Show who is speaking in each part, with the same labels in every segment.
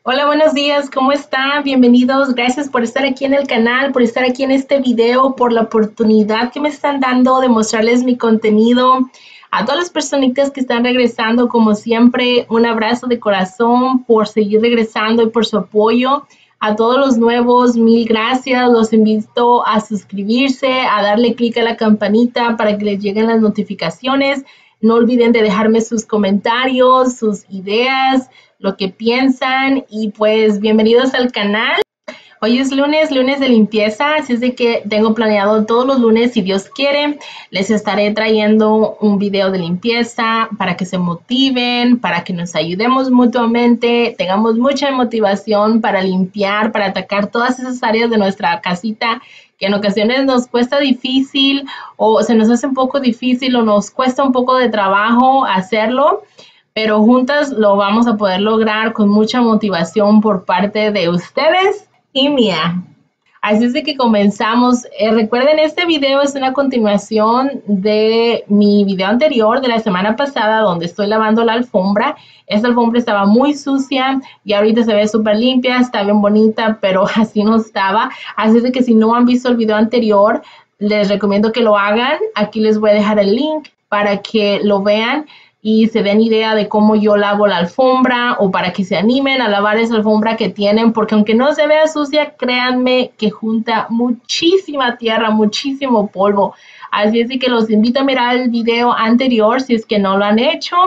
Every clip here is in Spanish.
Speaker 1: Hola, buenos días, ¿cómo están? Bienvenidos, gracias por estar aquí en el canal, por estar aquí en este video, por la oportunidad que me están dando de mostrarles mi contenido. A todas las personitas que están regresando, como siempre, un abrazo de corazón por seguir regresando y por su apoyo. A todos los nuevos, mil gracias. Los invito a suscribirse, a darle clic a la campanita para que les lleguen las notificaciones. No olviden de dejarme sus comentarios, sus ideas, lo que piensan y pues bienvenidos al canal. Hoy es lunes de limpieza, así es de que tengo planeado todos los lunes, si Dios quiere, les estaré trayendo un video de limpieza para que se motiven, para que nos ayudemos mutuamente, tengamos mucha motivación para limpiar, para atacar todas esas áreas de nuestra casita que en ocasiones nos cuesta difícil o se nos hace un poco difícil o nos cuesta un poco de trabajo hacerlo, pero juntas lo vamos a poder lograr con mucha motivación por parte de ustedes y mía. Así es de que comenzamos. Recuerden, este video es una continuación de mi video anterior de la semana pasada donde estoy lavando la alfombra. Esta alfombra estaba muy sucia y ahorita se ve súper limpia, está bien bonita, pero así no estaba. Así es de que si no han visto el video anterior, les recomiendo que lo hagan. Aquí les voy a dejar el link para que lo vean y se den idea de cómo yo lavo la alfombra o para que se animen a lavar esa alfombra que tienen, porque aunque no se vea sucia, créanme que junta muchísima tierra, muchísimo polvo. Así es que los invito a mirar el video anterior si es que no lo han hecho.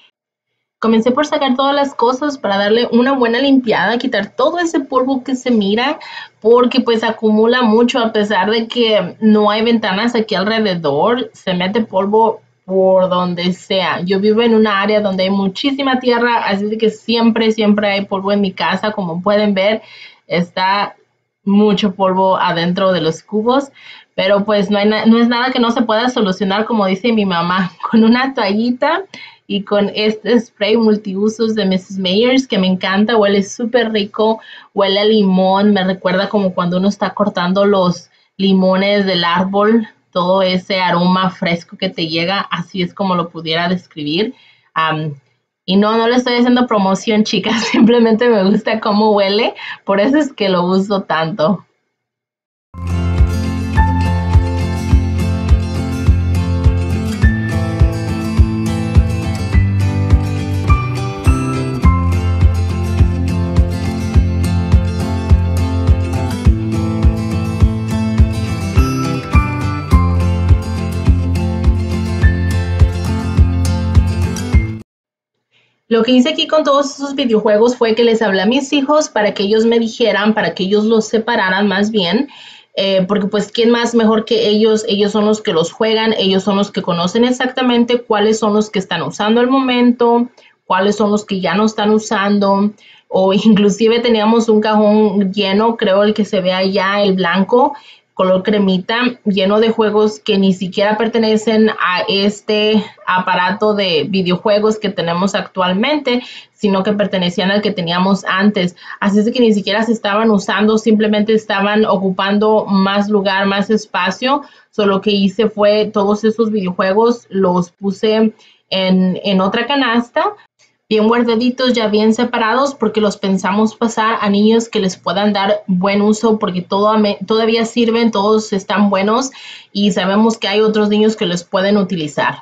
Speaker 1: Comencé por sacar todas las cosas para darle una buena limpiada, quitar todo ese polvo que se mira, porque pues acumula mucho a pesar de que no hay ventanas aquí alrededor, se mete polvo por donde sea. Yo vivo en una área donde hay muchísima tierra, así que siempre hay polvo en mi casa. Como pueden ver, está mucho polvo adentro de los cubos, pero pues no es nada que no se pueda solucionar, como dice mi mamá, con una toallita y con este spray multiusos de Mrs. Meyers que me encanta, huele súper rico, huele a limón, me recuerda como cuando uno está cortando los limones del árbol, todo ese aroma fresco que te llega, así es como lo pudiera describir. Y no le estoy haciendo promoción, chicas, simplemente me gusta cómo huele, por eso es que lo uso tanto. Lo que hice aquí con todos esos videojuegos fue que les hablé a mis hijos para que ellos me dijeran, para que ellos los separaran más bien, porque pues quién más mejor que ellos son los que los juegan, ellos son los que conocen exactamente cuáles son los que están usando al momento, cuáles son los que ya no están usando, o inclusive teníamos un cajón lleno, creo el que se ve allá, el blanco, color cremita, lleno de juegos que ni siquiera pertenecen a este aparato de videojuegos que tenemos actualmente, sino que pertenecían al que teníamos antes. Así es de que ni siquiera se estaban usando, simplemente estaban ocupando más lugar, más espacio. Solo lo que hice fue todos esos videojuegos los puse en otra canasta, bien guardaditos, ya bien separados, porque los pensamos pasar a niños que les puedan dar buen uso, porque todavía sirven, todos están buenos y sabemos que hay otros niños que los pueden utilizar.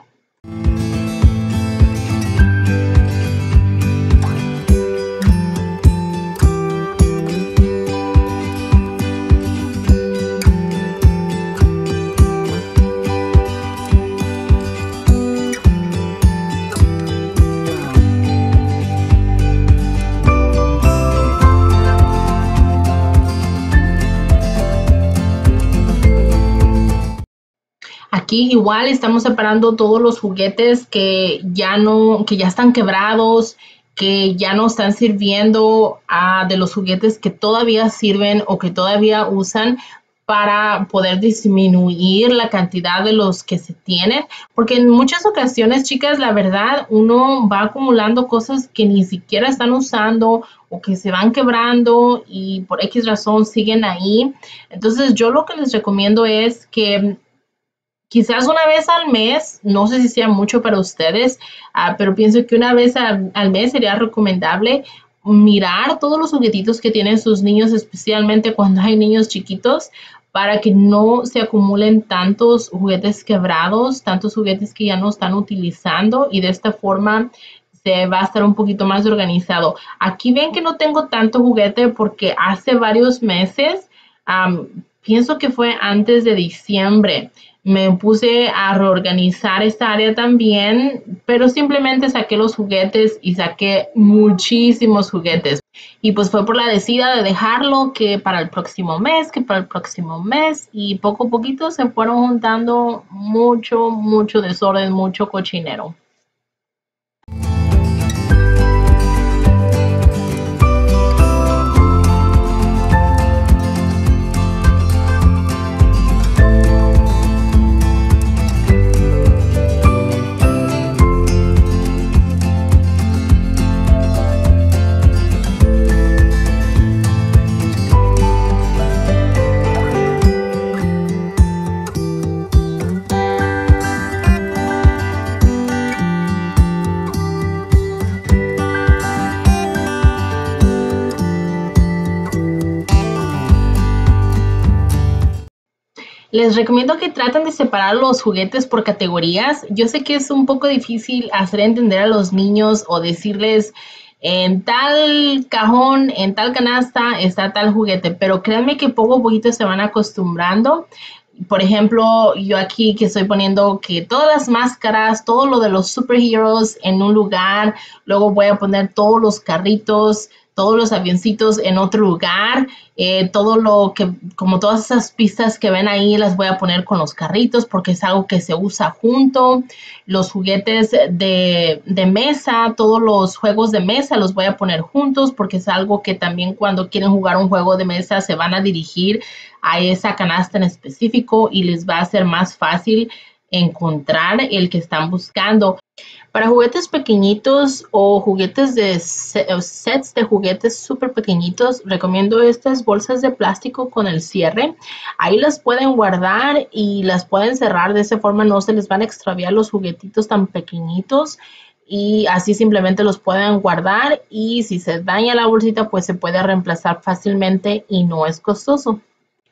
Speaker 1: Aquí igual estamos separando todos los juguetes que ya están quebrados, que ya no están sirviendo, de los juguetes que todavía sirven o que todavía usan, para poder disminuir la cantidad de los que se tienen, porque en muchas ocasiones, chicas, la verdad, uno va acumulando cosas que ni siquiera están usando o que se van quebrando y por X razón siguen ahí. Entonces, yo lo que les recomiendo es que quizás una vez al mes, no sé si sea mucho para ustedes, pero pienso que una vez al mes sería recomendable. mirar todos los juguetitos que tienen sus niños, especialmente cuando hay niños chiquitos, para que no se acumulen tantos juguetes quebrados, tantos juguetes que ya no están utilizando, y de esta forma se va a estar un poquito más organizado. Aquí ven que no tengo tanto juguete porque hace varios meses, pienso que fue antes de diciembre, me puse a reorganizar esta área también, pero simplemente saqué los juguetes y saqué muchísimos juguetes. Y pues fue por la decida de dejarlo que para el próximo mes, y poco a poquito se fueron juntando mucho desorden, mucho cochinero. Les recomiendo que traten de separar los juguetes por categorías. Yo sé que es un poco difícil hacer entender a los niños o decirles en tal cajón, en tal canasta está tal juguete, pero créanme que poco a poquito se van acostumbrando. Por ejemplo, yo aquí que estoy poniendo que todas las máscaras, todo lo de los superheroes en un lugar, luego voy a poner todos los carritos, todos los avioncitos en otro lugar, todo lo que, como todas esas pistas que ven ahí, las voy a poner con los carritos porque es algo que se usa junto. Los juguetes de mesa, todos los juegos de mesa los voy a poner juntos porque es algo que también cuando quieren jugar un juego de mesa se van a dirigir a esa canasta en específico y les va a ser más fácil encontrar el que están buscando. Para juguetes pequeñitos o juguetes de sets de juguetes súper pequeñitos, recomiendo estas bolsas de plástico con el cierre. Ahí las pueden guardar y las pueden cerrar. De esa forma no se les van a extraviar los juguetitos tan pequeñitos y así simplemente los pueden guardar, y si se daña la bolsita pues se puede reemplazar fácilmente y no es costoso.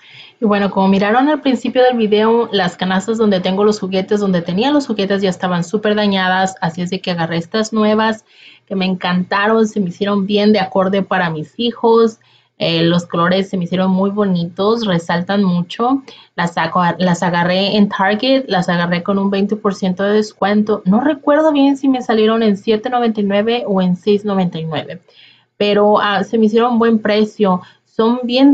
Speaker 1: Y bueno, como miraron al principio del video, las canastas donde tengo los juguetes, donde tenía los juguetes ya estaban súper dañadas, así es de que agarré estas nuevas que me encantaron, se me hicieron bien de acorde para mis hijos. Los colores se me hicieron muy bonitos, resaltan mucho. Las agarré en Target, las agarré con un 20% de descuento. No recuerdo bien si me salieron en $7.99 o en $6.99, pero se me hicieron buen precio. Son bien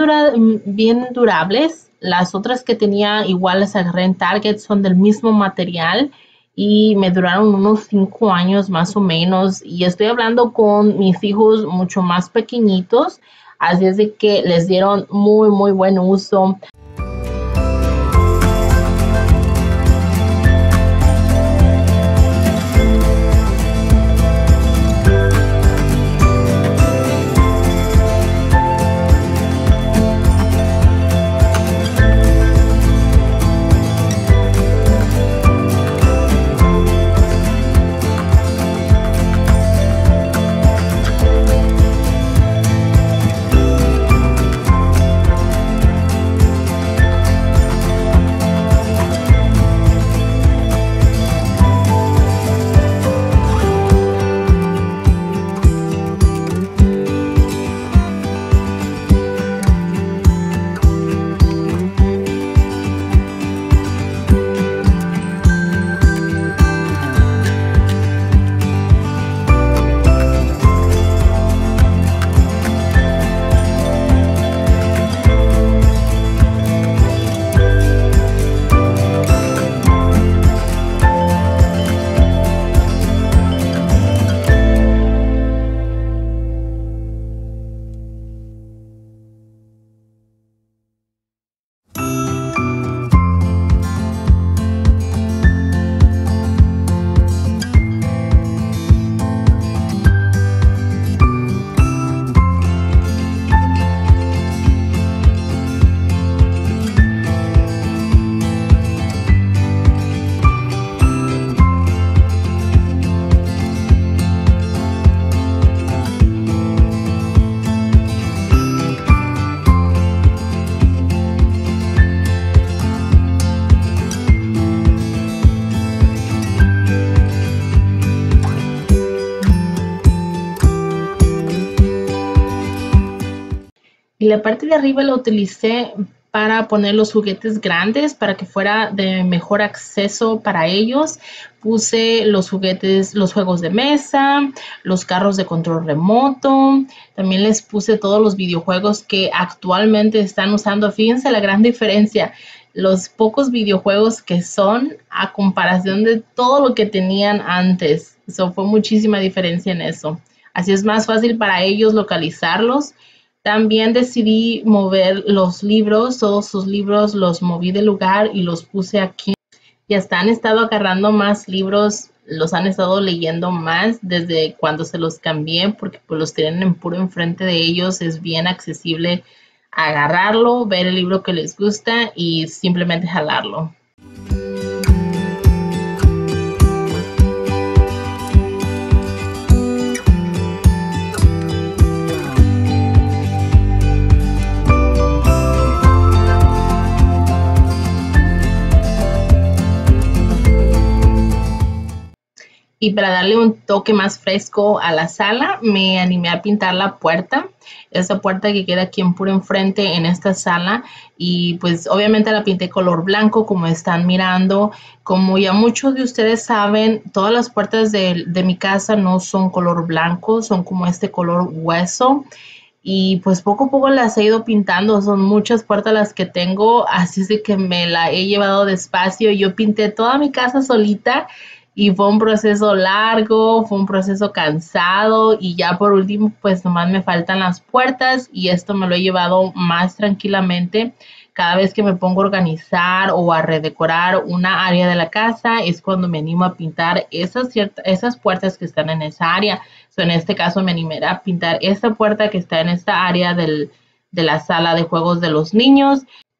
Speaker 1: durables. Las otras que tenía igual las agarré en Target, son del mismo material y me duraron unos 5 años más o menos. Y estoy hablando con mis hijos mucho más pequeñitos, así es de que les dieron muy buen uso. Y la parte de arriba la utilicé para poner los juguetes grandes para que fuera de mejor acceso para ellos. Puse los juguetes, los juegos de mesa, los carros de control remoto. También les puse todos los videojuegos que actualmente están usando. Fíjense la gran diferencia. Los pocos videojuegos que son a comparación de todo lo que tenían antes. Fue muchísima diferencia en eso. Así es más fácil para ellos localizarlos. También decidí mover los libros, todos sus libros los moví de lugar y los puse aquí. Y hasta han estado agarrando más libros, los han estado leyendo más desde cuando se los cambié, porque pues los tienen en puro enfrente de ellos. Es bien accesible agarrarlo, ver el libro que les gusta y simplemente jalarlo. Y para darle un toque más fresco a la sala, me animé a pintar la puerta. Esa puerta que queda aquí en puro enfrente en esta sala. Y pues obviamente la pinté color blanco como están mirando. Como ya muchos de ustedes saben, todas las puertas de mi casa no son color blanco, son como este color hueso. Y pues poco a poco las he ido pintando, son muchas puertas las que tengo, así es de que me la he llevado despacio. Yo pinté toda mi casa solita y fue un proceso largo, fue un proceso cansado y ya por último pues nomás me faltan las puertas y esto me lo he llevado más tranquilamente. Cada vez que me pongo a organizar o a redecorar una área de la casa es cuando me animo a pintar esas puertas que están en esa área. En este caso me animé a pintar esta puerta que está en esta área de la sala de juegos de los niños.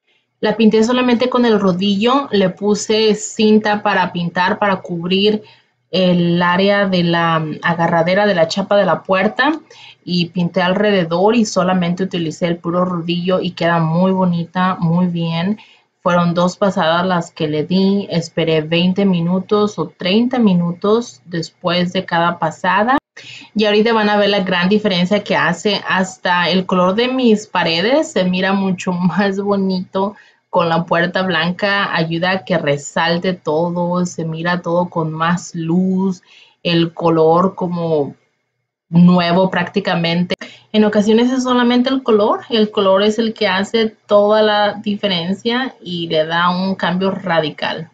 Speaker 1: La pinté solamente con el rodillo, le puse cinta para pintar, para cubrir el área de la agarradera de la chapa de la puerta y pinté alrededor y solamente utilicé el puro rodillo y queda muy bonita, muy bien. Fueron 2 pasadas las que le di, esperé 20 minutos o 30 minutos después de cada pasada. Y ahorita van a ver la gran diferencia que hace. Hasta el color de mis paredes se mira mucho más bonito con la puerta blanca. Ayuda a que resalte todo, se mira todo con más luz, el color como nuevo prácticamente. En ocasiones es solamente el color es el que hace toda la diferencia y le da un cambio radical.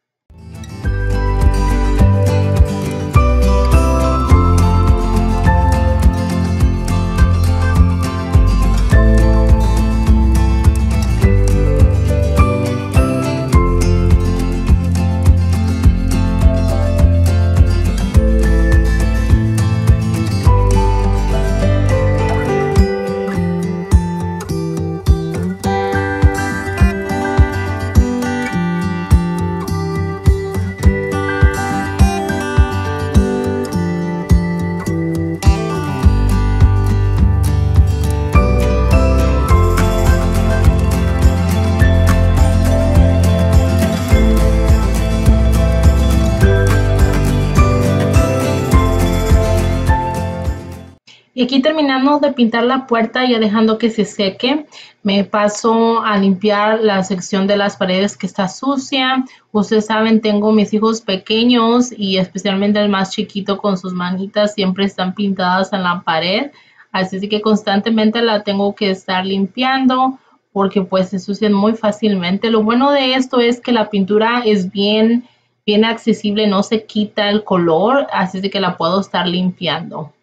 Speaker 1: Y aquí terminando de pintar la puerta, ya dejando que se seque, me paso a limpiar la sección de las paredes que está sucia. Ustedes saben, tengo mis hijos pequeños y especialmente el más chiquito con sus manitas siempre están pintadas en la pared. Así es que constantemente la tengo que estar limpiando porque pues se ensucian muy fácilmente. Lo bueno de esto es que la pintura es bien accesible, no se quita el color, así es que la puedo estar limpiando.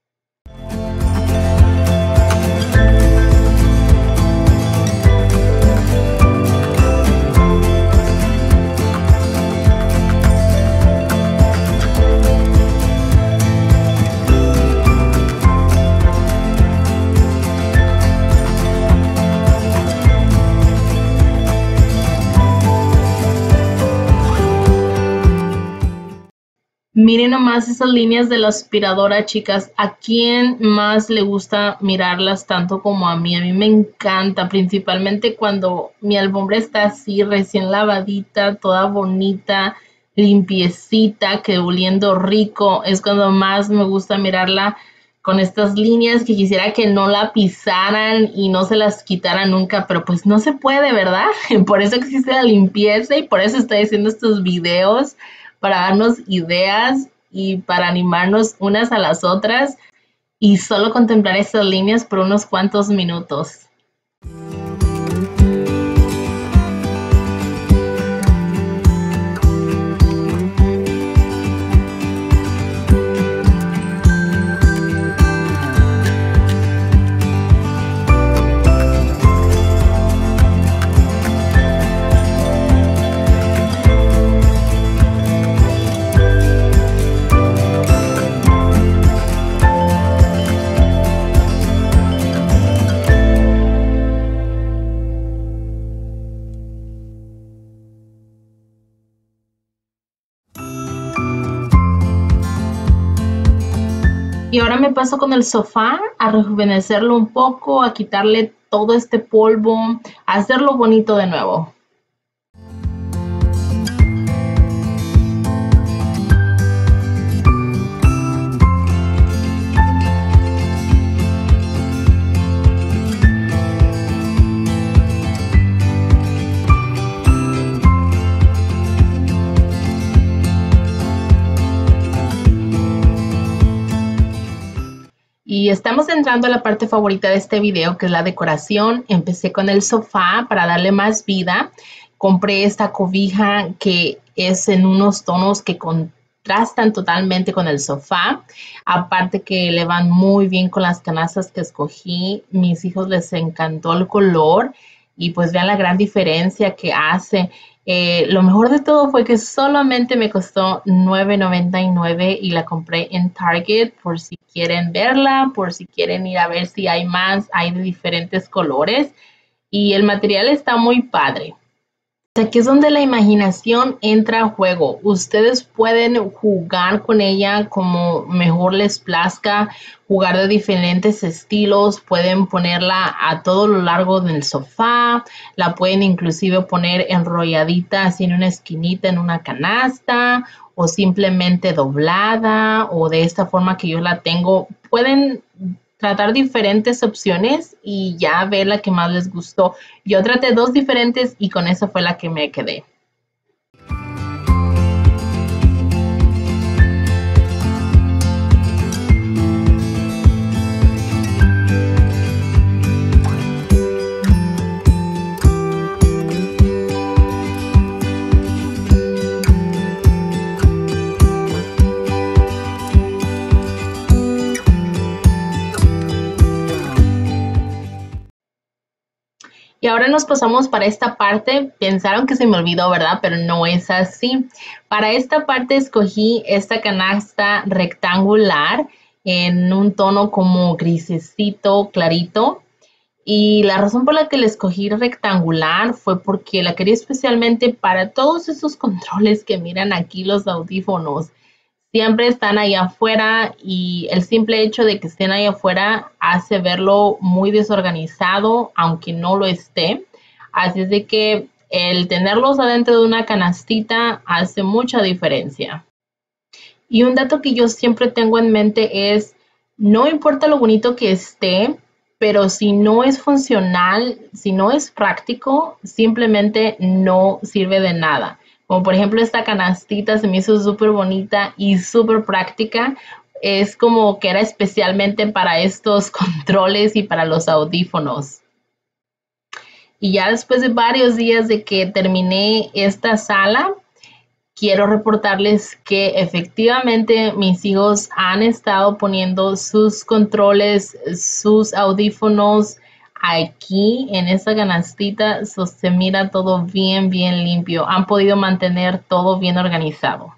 Speaker 1: Miren nomás esas líneas de la aspiradora, chicas. ¿A quién más le gusta mirarlas tanto como a mí? A mí me encanta, principalmente cuando mi alfombra está así, recién lavadita, toda bonita, limpiecita, que oliendo rico. Es cuando más me gusta mirarla con estas líneas que quisiera que no la pisaran y no se las quitaran nunca, pero pues no se puede, ¿verdad? Por eso existe la limpieza y por eso estoy haciendo estos videos, para darnos ideas y para animarnos unas a las otras y solo contemplar estas líneas por unos cuantos minutos. Y ahora me paso con el sofá a rejuvenecerlo un poco, a quitarle todo este polvo, a hacerlo bonito de nuevo. Y estamos entrando a la parte favorita de este video, que es la decoración. Empecé con el sofá para darle más vida. Compré esta cobija que es en unos tonos que contrastan totalmente con el sofá. Aparte que le van muy bien con las canastas que escogí. Mis hijos les encantó el color y pues vean la gran diferencia que hace. Lo mejor de todo fue que solamente me costó $9.99 y la compré en Target, por si quieren verla, por si quieren ir a ver si hay más, hay de diferentes colores y el material está muy padre. Aquí es donde la imaginación entra a juego. Ustedes pueden jugar con ella como mejor les plazca, jugar de diferentes estilos, pueden ponerla a todo lo largo del sofá, la pueden inclusive poner enrolladita así en una esquinita en una canasta o simplemente doblada o de esta forma que yo la tengo. Pueden tratar diferentes opciones y ya ver la que más les gustó. Yo traté dos diferentes y con esa fue la que me quedé. Y ahora nos pasamos para esta parte. Pensaron que se me olvidó, ¿verdad? Pero no es así. Para esta parte escogí esta canasta rectangular en un tono como grisecito, clarito. Y la razón por la que la escogí rectangular fue porque la quería especialmente para todos esos controles que miran aquí, los audífonos. Siempre están ahí afuera y el simple hecho de que estén ahí afuera hace verlo muy desorganizado, aunque no lo esté. Así es de que el tenerlos adentro de una canastita hace mucha diferencia. Y un dato que yo siempre tengo en mente es, no importa lo bonito que esté, pero si no es funcional, si no es práctico, simplemente no sirve de nada. Como por ejemplo esta canastita se me hizo súper bonita y súper práctica. Es como que era especialmente para estos controles y para los audífonos. Y ya después de varios días de que terminé esta sala, quiero reportarles que efectivamente mis hijos han estado poniendo sus controles, sus audífonos aquí en esta canastita. Se mira todo bien limpio. Han podido mantener todo bien organizado.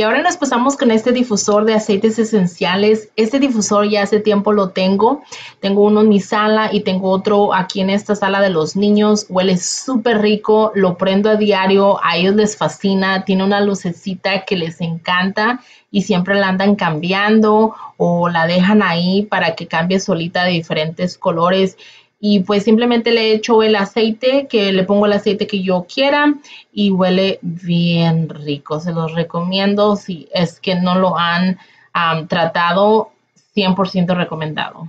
Speaker 1: ahora nos pasamos con este difusor de aceites esenciales. Este difusor ya hace tiempo lo tengo. Tengo uno en mi sala y tengo otro aquí en esta sala de los niños. Huele súper rico, lo prendo a diario, a ellos les fascina. Tiene una lucecita que les encanta y siempre la andan cambiando o la dejan ahí para que cambie solita de diferentes colores. Y pues simplemente le echo el aceite, que le pongo el aceite que yo quiera y huele bien rico. Se los recomiendo si es que no lo han tratado, 100% recomendado.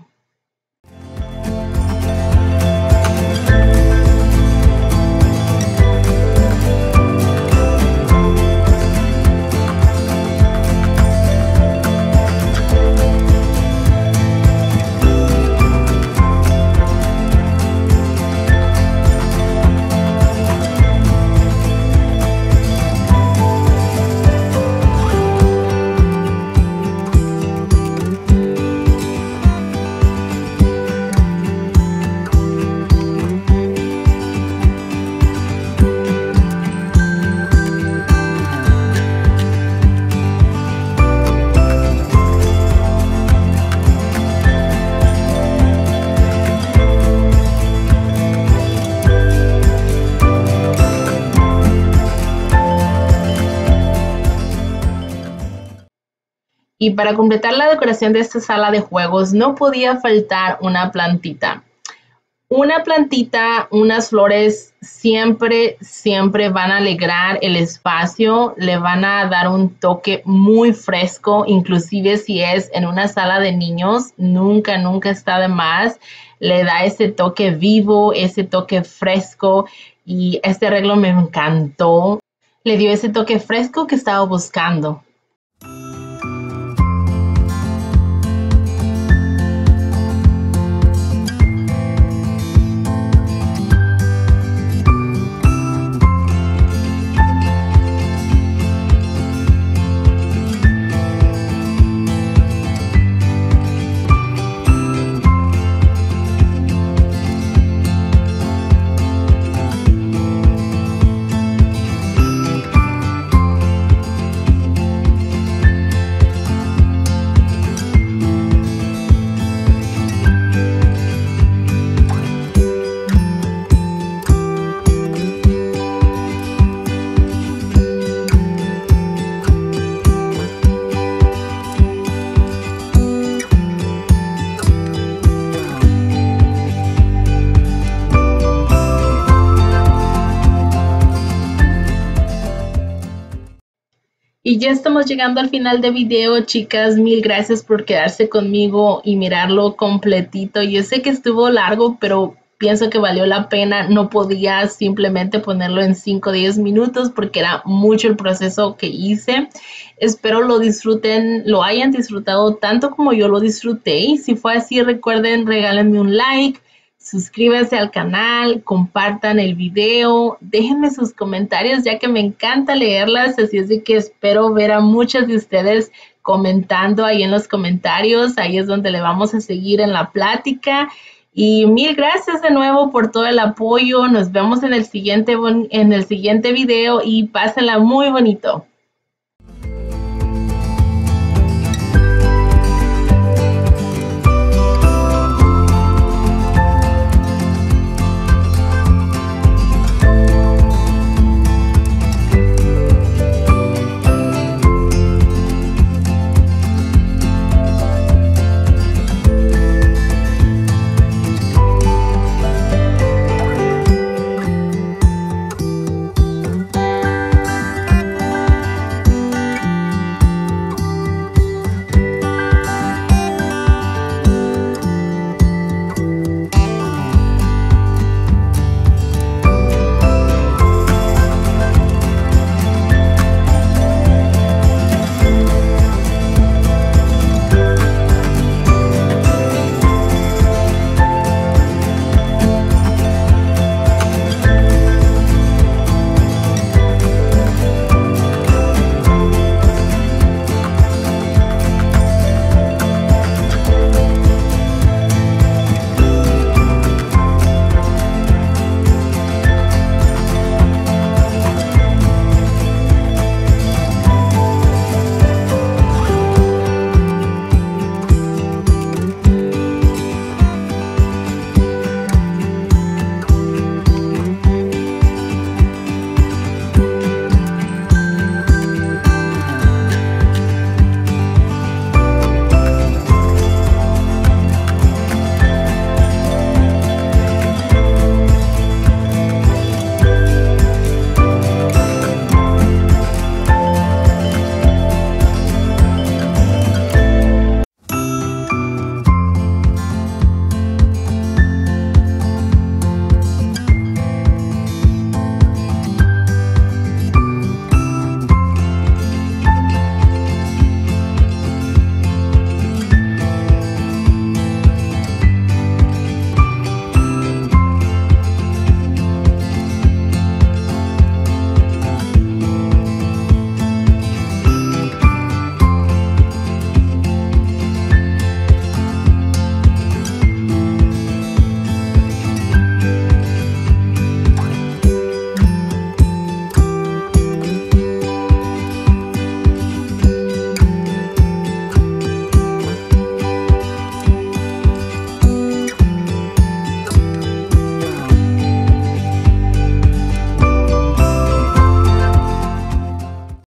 Speaker 1: Y para completar la decoración de esta sala de juegos no podía faltar una plantita. Una plantita, unas flores siempre van a alegrar el espacio, le van a dar un toque muy fresco, inclusive si es en una sala de niños, nunca está de más. Le da ese toque vivo, ese toque fresco y este arreglo me encantó. Le dio ese toque fresco que estaba buscando. Y ya estamos llegando al final del video, chicas. Mil gracias por quedarse conmigo y mirarlo completito. Yo sé que estuvo largo, pero pienso que valió la pena. No podía simplemente ponerlo en 5 o 10 minutos porque era mucho el proceso que hice. Espero lo disfruten, lo hayan disfrutado tanto como yo lo disfruté. Y si fue así, recuerden, regálenme un like. Suscríbanse al canal, compartan el video, déjenme sus comentarios ya que me encanta leerlas, así es de que espero ver a muchas de ustedes comentando ahí en los comentarios, ahí es donde le vamos a seguir en la plática. Y mil gracias de nuevo por todo el apoyo, nos vemos en el siguiente video y pásenla muy bonito.